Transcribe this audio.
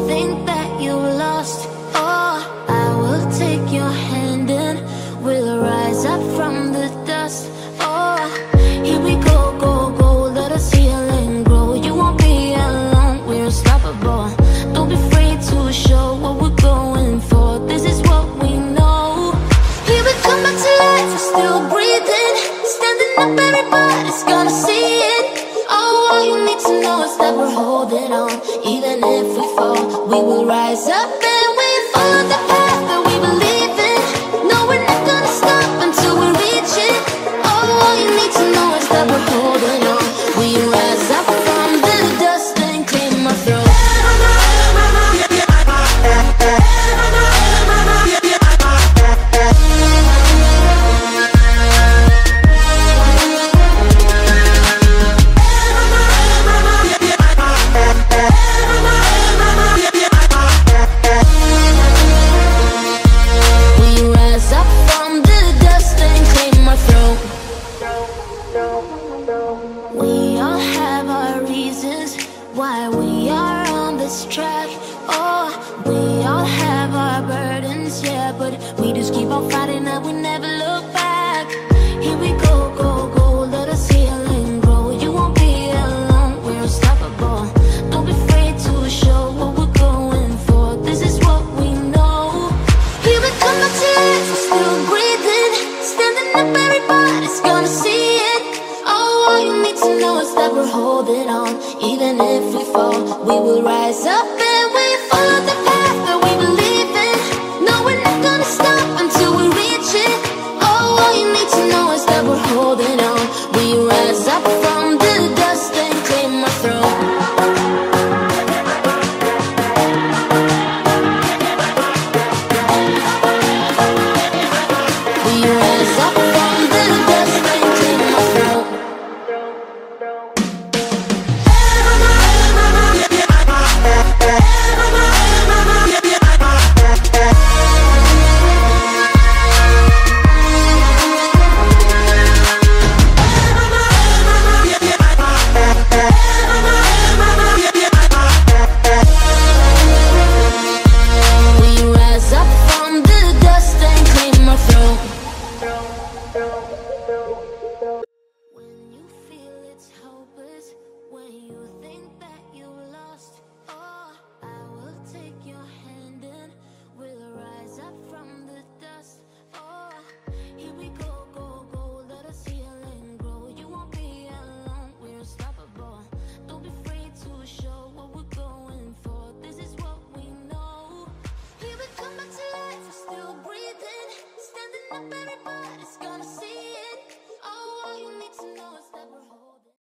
think that you lost, oh, I will take your hand and we'll rise up from the dust. Oh, here we go, go, go, let us heal and grow. You won't be alone, we're unstoppable. Don't be afraid to show what we're going for. This is what we know. Here we come back to life, we're still breathing. Standing up, everybody's gonna see it. Oh, all you need to know is that we're holding on. Even if we fall, we will rise up and we follow the path that we believe in. No, we're not gonna stop until we reach it. Oh, all you need to know is that we're holding on. We rise up from the dust and claim our throne. We all have our reasons why we are on this track. Oh, we all have our burdens, yeah, but we just keep on fighting and we never look back. Here we go, go, go, let us heal and grow. You won't be alone, we're unstoppable. Don't be afraid to show what we're going for. This is what we know. Here we come back to life, we're still breathing. Standing up, everybody's gonna see it. All you need to know is that we're holding on. Even if we fall, we will rise up and we follow the path that we believe in. No, we're not gonna stop until we reach it. Oh, all you need to know is that we're holding on. We rise up from the dust and claim our throne. We rise up from the dust and claim our throne. When you feel it's hopeless, when you think that you lost, oh, I will take your hand and we'll rise up from the dust. Oh, here we go, go, go, let us heal and grow. You won't be alone, we're unstoppable. Don't be afraid to show what we're going for. This is what we know. Here we come back to life, we're still breathing. Standing up, everybody.